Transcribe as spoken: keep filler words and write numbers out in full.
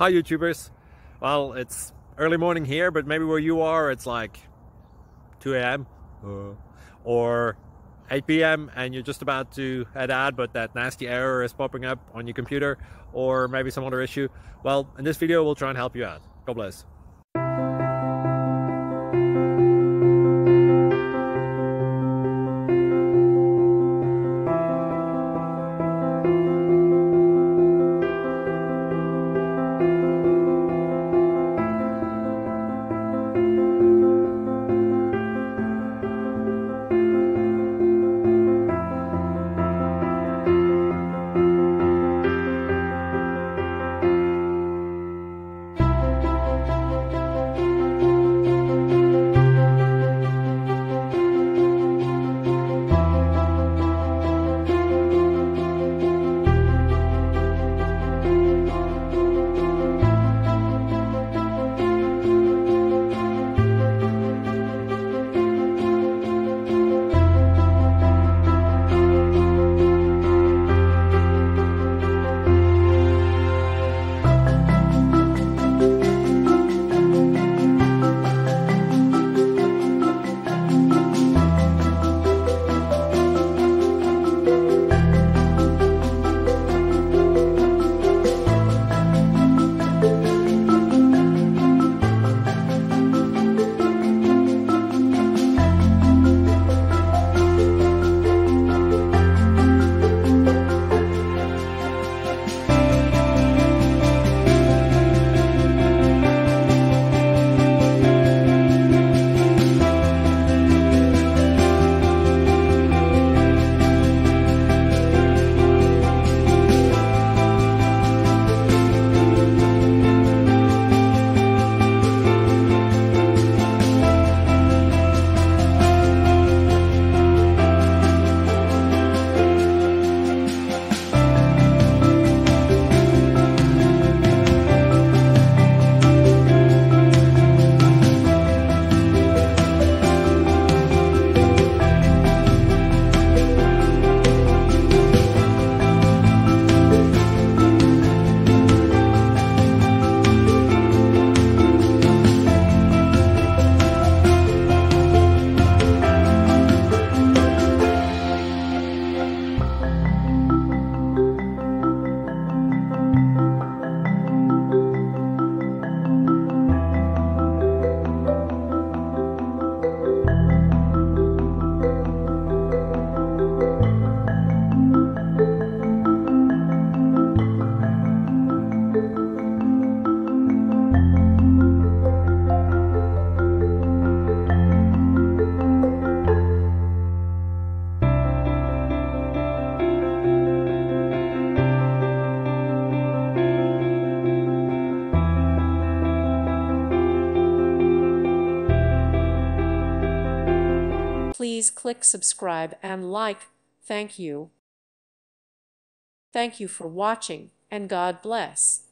Hi YouTubers. Well, it's early morning here, but maybe where you are it's like two A M uh, or eight P M and you're just about to head out, but that nasty error is popping up on your computer, or maybe some other issue. Well, in this video we'll try and help you out. God bless. Please click subscribe and like. Thank you. Thank you for watching, and God bless.